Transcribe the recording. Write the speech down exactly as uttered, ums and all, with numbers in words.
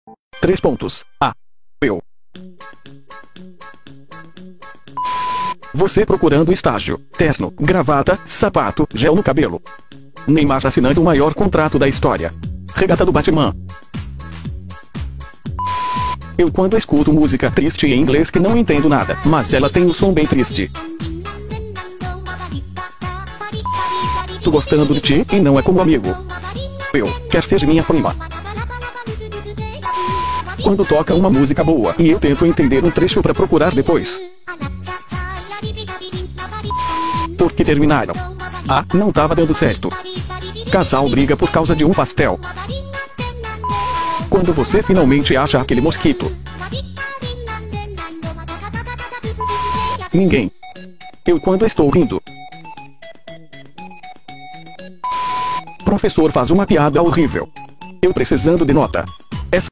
Três pontos. A. Eu. Você procurando estágio, terno, gravata, sapato, gel no cabelo. Neymar assinando o maior contrato da história. Regata do Batman. Eu quando escuto música triste em inglês que não entendo nada, mas ela tem um som bem triste. Tô gostando de ti e não é como amigo. Eu, quer ser minha prima. Quando toca uma música boa e eu tento entender um trecho pra procurar depois. Por que terminaram? Ah, não tava dando certo. Casal briga por causa de um pastel. Quando você finalmente acha aquele mosquito. Ninguém. Eu quando estou rindo. Professor faz uma piada horrível. Eu precisando de nota.